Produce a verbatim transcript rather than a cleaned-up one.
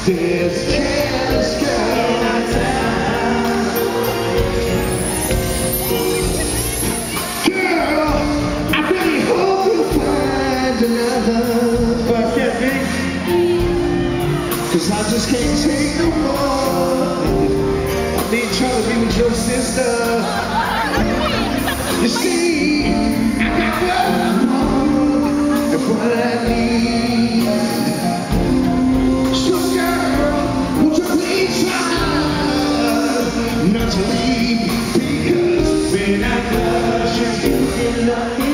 This careless girl in our town. Girl, I really hope you'll find another. But get me, cause I just can't take no more. I need trying to be with your sister. You see, I got love more than what I need. So girl, won't you please try not to leave? Because when I love you, you love me.